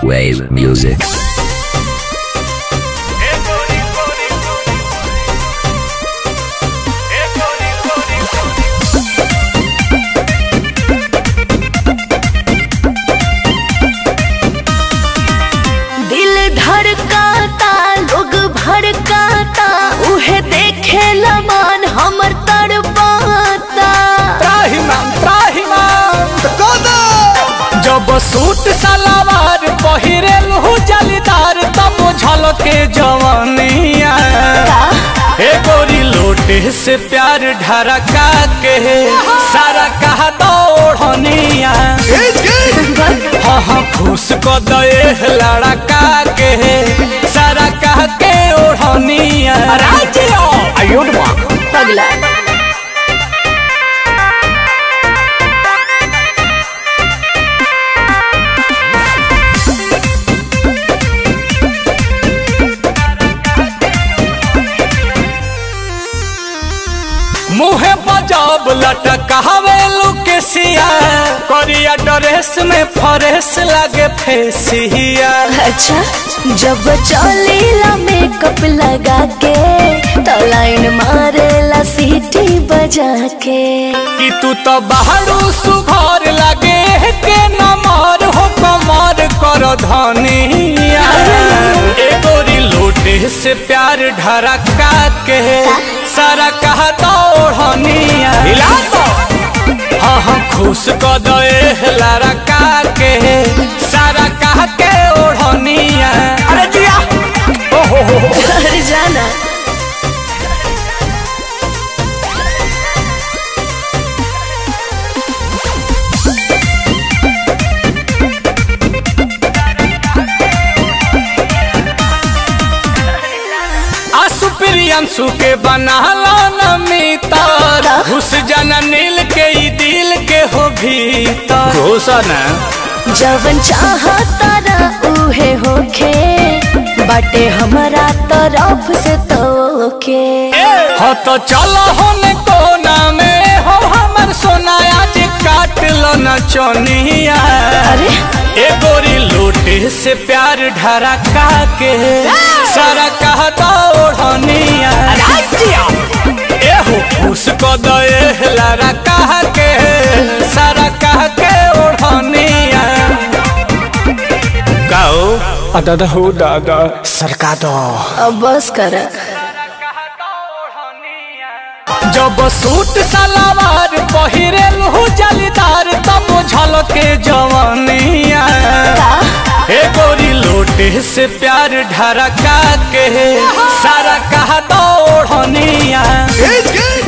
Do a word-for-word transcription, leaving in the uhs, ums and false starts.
Wave music. दिल धड़काता लोग भड़काता उहे देखे लमान हमर तड़पाता। त्राहिमाम त्राहिमाम जब सूट सलवार पहिरे लहू जलीदार तब झलके जवानिया ए गोरी लोटे से प्यार ढरका के सारा कहा दौड़निया हाँ हाँ खुश को दे लड़का के सारा कह के ओढ़निया पगला मुहे बजाब लटकावे लुकेसिया करिया ड्रेस में फरेस लगे फेसिया। अच्छा जब चलेला मेकअप लगा के तो लाइन मारेला सीटी बजा के कि तू तो बाहरो सुघर लगे के नमर हो कमर कर धनिया ए गोरी लोटे से प्यार ढरका के सारा कहा दौड़निया हिला तो हाँ हाँ खुश को दे लड़का के सारा कह के ओढ़निया अरे जिया ओहो हो अरे जाना प्रियंशु के बनाला नमितर घुस जाना नील के ई दिल के हो भीतर घोषणा जवन चाहता ना उहे होखे बाटे हमारा तरफ से तोके हो तो चलो होने कोना में हो हमर सोनाया जे काट लो न चोनिया अरे ए गोरी लोटे से प्यार ढरका के सारा कहा दौड़निया ए हो खुश को दे लड़ा कह के सारा कह के ओढ़निया गाओ दादा हो दादा सरका दो अब बस कर। जब सूट सलवार पहिरे लहू जलीदार तब झलके जवानिया ए गोरी लोटे से प्यार ढरका के सारा कहा दौड़निया